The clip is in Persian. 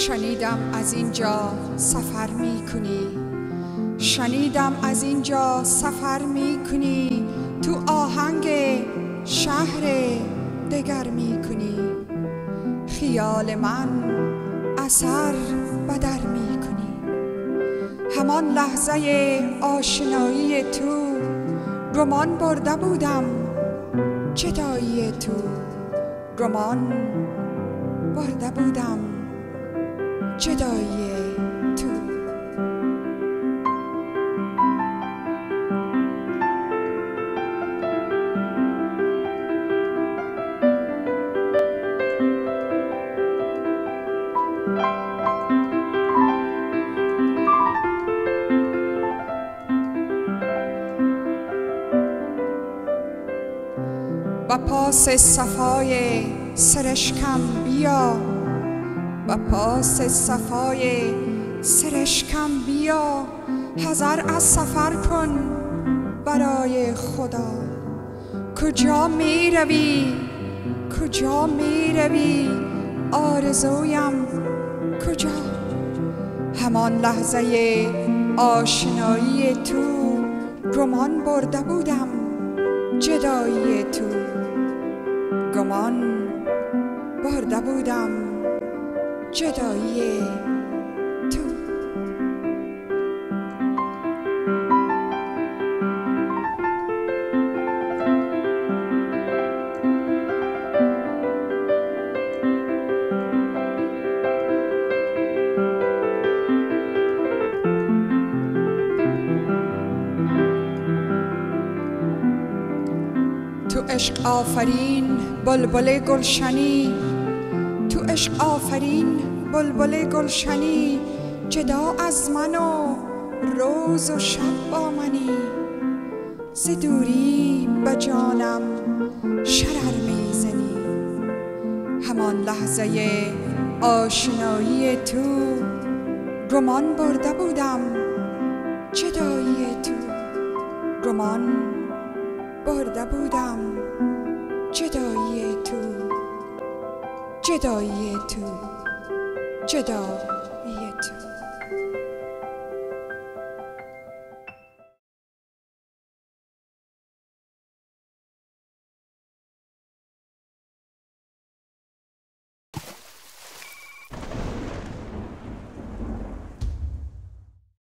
شنیدم از اینجا سفر می کنی، شنیدم از اینجا سفر می کنی، تو آهنگ شهر دگر می کنی، خیال من اثر بدر می کنی. همان لحظه آشنایی تو گمان برده بودم جدایی تو، گمان برده بودم جدایی تو. و پاس صفای سرشکم بیا، و پاس صفای سرشکم بیا، حذر از سفر کن برای خدا. کجا می روی، کجا می روی آرزویم کجا؟ همان لحظه آشنایی تو گمان برده بودم جدایی تو، گمان برده بودم جدایی تو. تو عشق آفرین بلبل گلشنی، تو عشق آفرین بلبل گلشنی، جدا از من و روز و شب با منی، ز دوری به جانم شرر میزنی. همان لحظه آشنایی تو گمان برده بودم جدایی تو، گمان برده بودم جدایی تو، جدایی تو، جدایی تو.